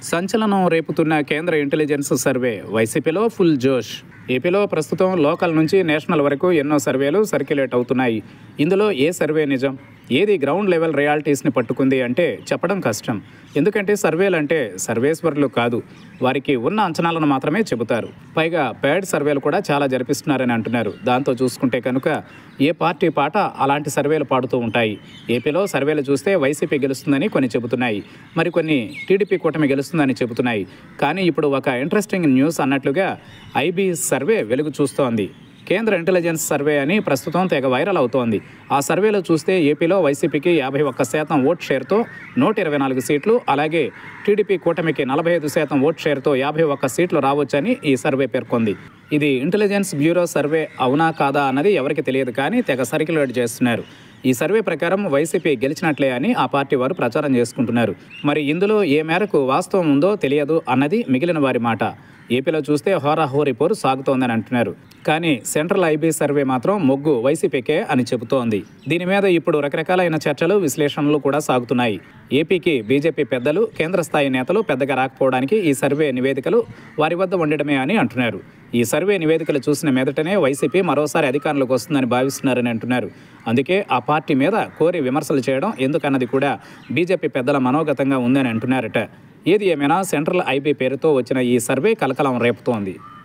సంచలనం రేపుతున్న కేంద్ర intelligence survey వైసీపీలో ఫుల్ జోష్. ఏపీలో ప్రస్తుతం లోకల్ నుంచి నేషనల్ వరకు ఎన్నో సర్వేలు సర్క్యులేట్ అవుతున్నాయి. ఇందులో ఏ సర్వే నిజం, ఏది గ్రౌండ్ లెవెల్ రియాలిటీస్ని పట్టుకుంది అంటే చెప్పడం కష్టం. ఎందుకంటే సర్వేలు అంటే సర్వేశ్వరులు కాదు, వారికి ఉన్న అంచనాలను మాత్రమే చెబుతారు. పైగా ప్యాడ్ సర్వేలు కూడా చాలా జరిపిస్తున్నారని అంటున్నారు. దాంతో చూసుకుంటే కనుక ఏ పార్టీ పాట అలాంటి సర్వేలు పాడుతూ ఉంటాయి. ఏపీలో సర్వేలు చూస్తే వైసీపీ గెలుస్తుందని కొన్ని చెబుతున్నాయి, మరికొన్ని టీడీపీ కూటమి గెలుస్తుందని చెబుతున్నాయి. కానీ ఇప్పుడు ఒక ఇంట్రెస్టింగ్ న్యూస్ అన్నట్లుగా ఐబీ సర్వే వెలుగు చూస్తోంది. కేంద్ర ఇంటెలిజెన్స్ సర్వే అని ప్రస్తుతం తెగ వైరల్ అవుతోంది. ఆ సర్వేలో చూస్తే ఏపీలో వైసీపీకి 51% ఓట్ షేర్తో 124 సీట్లు, అలాగే టీడీపీ కూటమికి 45% ఓట్ షేర్తో 51 సీట్లు రావచ్చని ఈ సర్వే పేర్కొంది. ఇది ఇంటెలిజెన్స్ బ్యూరో సర్వే అవునా కాదా అన్నది ఎవరికి తెలియదు, కానీ తెగ సర్క్యులేట్ చేస్తున్నారు. ఈ సర్వే ప్రకారం వైసీపీ గెలిచినట్లే అని ఆ పార్టీ వారు ప్రచారం చేసుకుంటున్నారు. మరి ఇందులో ఏ మేరకు వాస్తవం ఉందో తెలియదు అన్నది మిగిలిన వారి మాట. ఏపీలో చూస్తే హోరాహోరీ పోరు సాగుతోందని అంటున్నారు. కానీ సెంట్రల్ ఐబీ సర్వే మాత్రం మొగ్గు వైసీపీకే అని చెబుతోంది. దీని మీద ఇప్పుడు రకరకాలైన చర్చలు, విశ్లేషణలు కూడా సాగుతున్నాయి. ఏపీకి బీజేపీ పెద్దలు, కేంద్ర స్థాయి నేతలు పెద్దగా రాకపోవడానికి ఈ సర్వే నివేదికలు వారి వద్ద ఉండడమే అని అంటున్నారు. ఈ సర్వే నివేదికలు చూసిన మీదటనే వైసీపీ మరోసారి అధికారంలోకి వస్తుందని భావిస్తున్నారని అంటున్నారు. అందుకే ఆ పార్టీ మీద కోరి విమర్శలు చేయడం ఎందుకన్నది కూడా బీజేపీ పెద్దల మనోగతంగా ఉందని అంటున్నారట. ఏది ఏమైనా సెంట్రల్ ఐబీ పేరుతో వచ్చిన ఈ సర్వే కలకలం రేపుతోంది.